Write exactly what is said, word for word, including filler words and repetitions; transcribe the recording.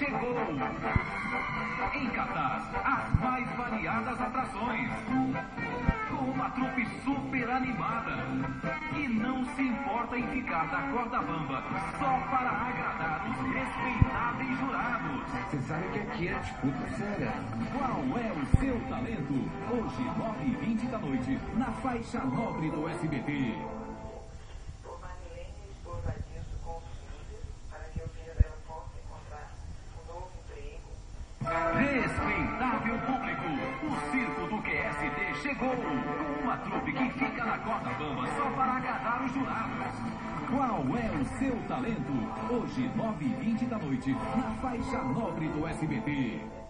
chegou. Em cartaz, as mais variadas atrações. Com uma trupe super animada. Que não se importa em ficar da corda bamba só para agradar os respeitáveis jurados. Você sabe que aqui é disputa séria. Qual é o seu talento? Hoje, nove e vinte da noite, na Faixa Nobre do S B T. Respeitável público, o circo do Q S D chegou, com uma trupe que fica na corda bamba só para agradar os jurados. Qual é o seu talento? Hoje, nove e vinte da noite, na Faixa Nobre do S B T.